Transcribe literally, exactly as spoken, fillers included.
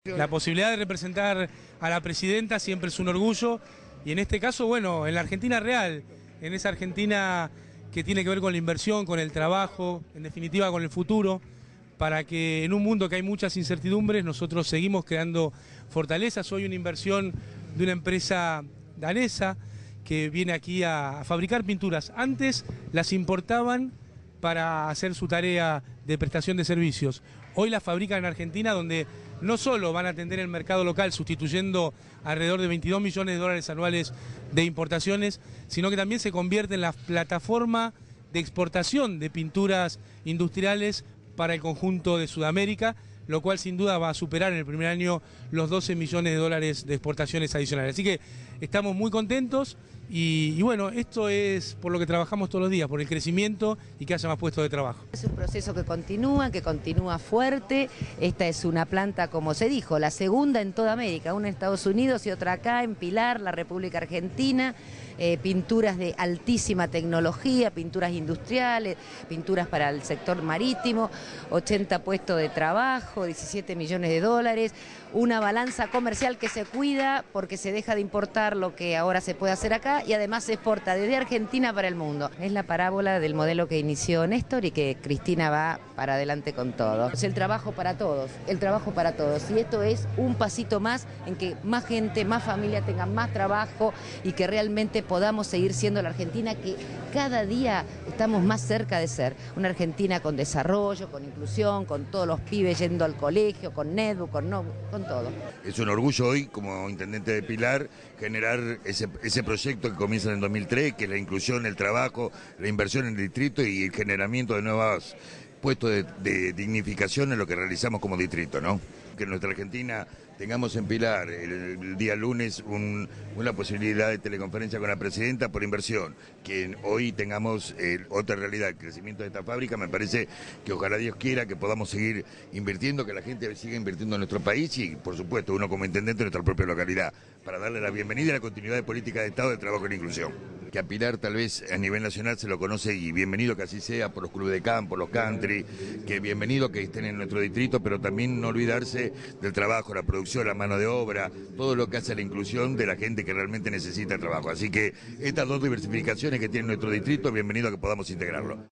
La posibilidad de representar a la presidenta siempre es un orgullo y en este caso, bueno, en la Argentina real, en esa Argentina que tiene que ver con la inversión, con el trabajo, en definitiva con el futuro, para que en un mundo que hay muchas incertidumbres nosotros seguimos creando fortalezas. Hoy una inversión de una empresa danesa que viene aquí a, a fabricar pinturas. Antes las importaban para hacer su tarea de prestación de servicios. Hoy las fabrican en Argentina, donde no solo van a atender el mercado local sustituyendo alrededor de veintidós millones de dólares anuales de importaciones, sino que también se convierte en la plataforma de exportación de pinturas industriales para el conjunto de Sudamérica, lo cual sin duda va a superar en el primer año los doce millones de dólares de exportaciones adicionales. Así que estamos muy contentos y, y bueno, esto es por lo que trabajamos todos los días, por el crecimiento y que haya más puestos de trabajo. Es un proceso que continúa, que continúa fuerte. Esta es una planta, como se dijo, la segunda en toda América, una en Estados Unidos y otra acá en Pilar, la República Argentina. Eh, pinturas de altísima tecnología, pinturas industriales, pinturas para el sector marítimo, ochenta puestos de trabajo, diecisiete millones de dólares, una balanza comercial que se cuida porque se deja de importar lo que ahora se puede hacer acá y además se exporta desde Argentina para el mundo. Es la parábola del modelo que inició Néstor y que Cristina va para adelante con todo. Es el trabajo para todos, el trabajo para todos y esto es un pasito más en que más gente, más familia tengan más trabajo y que realmente podamos seguir siendo la Argentina que cada día estamos más cerca de ser. Una Argentina con desarrollo, con inclusión, con todos los pibes yendo al colegio, con Nedu, con no, con todo. Es un orgullo hoy, como intendente de Pilar, generar ese, ese proyecto que comienza en el dos mil tres, que es la inclusión, el trabajo, la inversión en el distrito y el generamiento de nuevos puestos de, de dignificación en lo que realizamos como distrito, ¿no? Que en nuestra Argentina tengamos en Pilar el, el día lunes un, una posibilidad de teleconferencia con la presidenta por inversión, que hoy tengamos eh, otra realidad, el crecimiento de esta fábrica, me parece que ojalá Dios quiera que podamos seguir invirtiendo, que la gente siga invirtiendo en nuestro país y por supuesto uno como intendente de nuestra propia localidad, para darle la bienvenida a la continuidad de política de Estado de trabajo y la inclusión. Que a Pilar tal vez a nivel nacional se lo conoce y bienvenido que así sea por los clubes de campo, los country, que bienvenido que estén en nuestro distrito, pero también no olvidarse del trabajo, la producción, la mano de obra, todo lo que hace a la inclusión de la gente que realmente necesita trabajo. Así que estas dos diversificaciones que tiene nuestro distrito, bienvenido a que podamos integrarlo.